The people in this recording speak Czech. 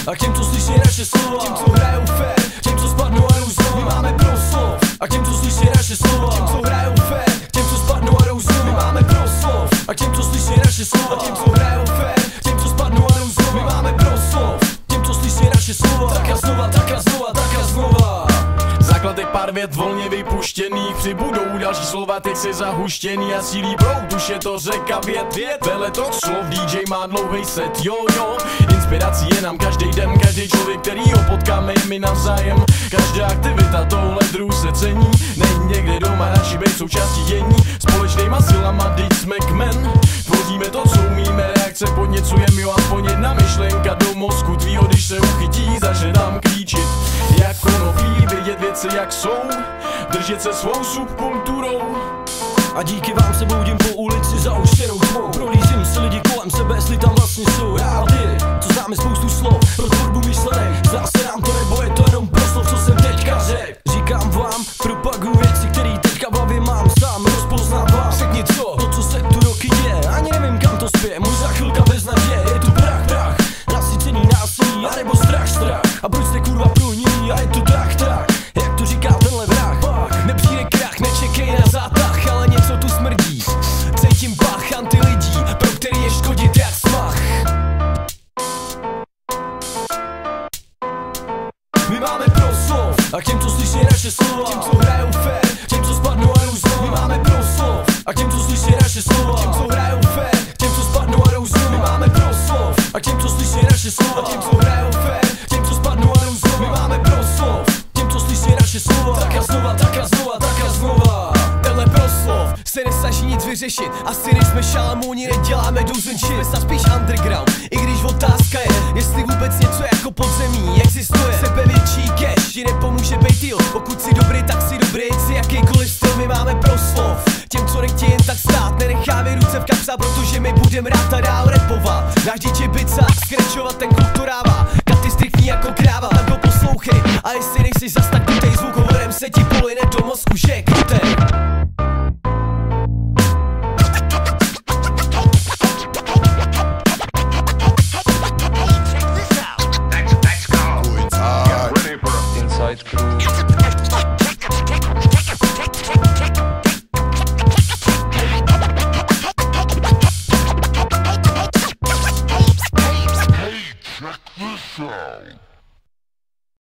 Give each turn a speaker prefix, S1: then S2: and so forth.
S1: a těm, co slyší naše slova, těm, co hrajou fair, těm, co spadnou a jdou znovu, my máme proslov. A těm, co slyší naše slova, těm, co hrajou fair, těm, co spadnou a jdou znovu, my máme proslov. A těm, co slyší naše slova, těm, co hrajou fair, těm, co spadnou a jdou znovu, my máme proslov. Těm, co slyší naše slova, tak a znova, tak a znova, tak a znova.
S2: Základek pár vět volně vypuštěných, přibudou další slova, texty zahuštěný a sílí proud, už je to řeka vět. Veletok slov, DJ má dlouhej set, jo. Inspirací je nám každý den, každý člověk, který ho potkáme, je mi navzájem. Každá aktivita tohle druh se cení, není někde doma, naši bejt součástí dění. Společnýma silama, teď jsme kmen, tvoříme to, co umíme, reakce podněcujeme, jo, aspoň jedna myšlenka do mozku tvýho, když se uchytí, začne nám klíčit. Jako nový, vědět věci jak jsou, držet se svou subkulturou.
S1: A díky vám se boudím po ulici za uštěnou tmou. Prolízím si lidi kolem sebe, jestli tam vlastně jsou. Já a ty, co známe spoustu slov pro tvorbu myšlenek. Zdá se nám to, nebo je to jenom proslov, co jsem teďka řekl. Říkám vám, propaguju věci, který teďka v hlavě mám, sám rozpoznávám. Řekni co, to co se tu roky děje, ani nevím kam to spěje. Možná chvilka bez naděje, je tu prach, nasycený násilí, anebo strach. A proč jste kurva prohnílí a je tu tak, jak to říká tenhle vrah. Nepřijde krach, nečekej na zátah, ale něco tu smrdí. Cítím pach antilidí, pro který je škodit jak smach. My máme proslov, a k těm, co slyší naše slova, těm, co hrajou fair, těm, co spadnou a jdou znovu. My máme proslov, a k těm, co slyší naše slova, těm, co hrajou fair, těm, co spadnou a jdou znovu. My máme proslov, a k těm, co slyší naše slova, těm, co hrajou fair, těm, co spadnou a jdou znovu. My máme proslov, těm, co slyší naše slova, tak a znova, tak a znova, tak a znova.
S3: Tenhle proslov se nesnaží nic vyřešit, asi nejsme šalamouni, neděláme dozen shit. Jsme spíš underground, i když otázka je, jestli vůbec něco jako podzemí existuje. Sebevětší cash ti nepomůže bejt deal, pokud si dobrý, tak si dobrý, si jakýkoliv styl. My máme proslov, těm, co nechtějí jen tak stát, nenecháme ruce v kapsa, protože my budem rád a dál rapovat. Náš dítě bicák, skrečovat ten kulturává, katy striktní jako kráva, tak ho poslouchej. A jestli nejsi zas tak krutej, zvukovorem se ti poline do mozku, že je krutej.
S4: Inside Crew.
S5: Check this out.